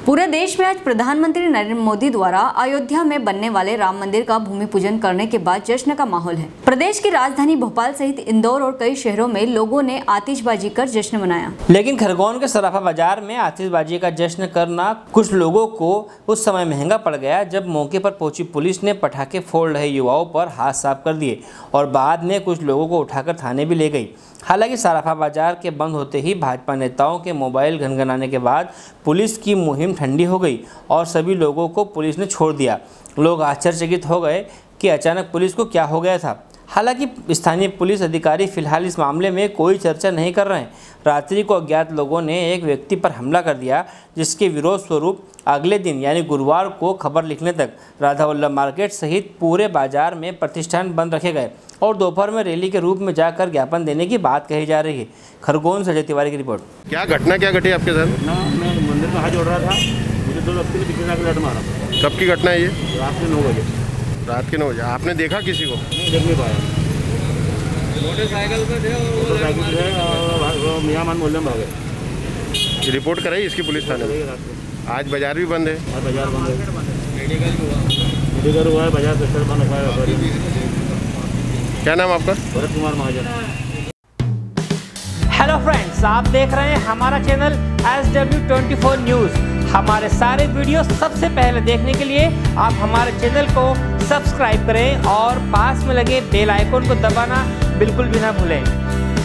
पूरे देश में आज प्रधानमंत्री नरेंद्र मोदी द्वारा अयोध्या में बनने वाले राम मंदिर का भूमि पूजन करने के बाद जश्न का माहौल है। प्रदेश की राजधानी भोपाल सहित इंदौर और कई शहरों में लोगों ने आतिशबाजी कर जश्न मनाया। लेकिन खरगोन के सराफा बाजार में आतिशबाजी का जश्न करना कुछ लोगों को उस समय महंगा पड़ गया जब मौके पर पहुंची पुलिस ने पटाखे फोड़ रहे युवाओं पर हाथ साफ कर दिए और बाद में कुछ लोगों को उठाकर थाने भी ले गई। हालांकि सराफा बाजार के बंद होते ही भाजपा नेताओं के मोबाइल घनघनाने के बाद पुलिस की मुहिम ठंडी हो गई और सभी लोगों को पुलिस ने छोड़ दिया। लोग आश्चर्यचकित हो गए कि अचानक पुलिस को क्या हो गया था। हालांकि स्थानीय पुलिस अधिकारी फिलहाल इस मामले में कोई चर्चा नहीं कर रहे हैं। रात्रि को अज्ञात लोगों ने एक व्यक्ति पर हमला कर दिया, जिसके विरोध स्वरूप अगले दिन यानी गुरुवार को खबर लिखने तक राधावल्लभ मार्केट सहित पूरे बाजार में प्रतिष्ठान बंद रखे गए और दोपहर में रैली के रूप में जाकर ज्ञापन देने की बात कही जा रही है। खरगोन से अजय तिवारी की रिपोर्ट। क्या घटी आपके साथ? मैं मंदिर में हाथ जोड़ रहा था, मुझे दो व्यक्ति ने पीछे से आकर लट मारा। कब की घटना है ये? रात के 9 बजे। रात के 9 बजे। आपने देखा किसी को? नहीं देख नहीं पाया। मोटरसाइकिल पे थे और मियाँ मान मोहल्ले में भागे। रिपोर्ट कराई इसकी पुलिस थाने में? आज बाजार भी बंद है। आज बाजार बंद है, मेडिकल हुआ है, बाजार पेशर बंद हुआ है। क्या नाम आपका? भरत कुमार महाजन। हेलो फ्रेंड्स, आप देख रहे हैं हमारा चैनल SW24 न्यूज़। हमारे सारे वीडियो सबसे पहले देखने के लिए आप हमारे चैनल को सब्सक्राइब करें और पास में लगे बेल आइकन को दबाना बिल्कुल भी ना भूलें।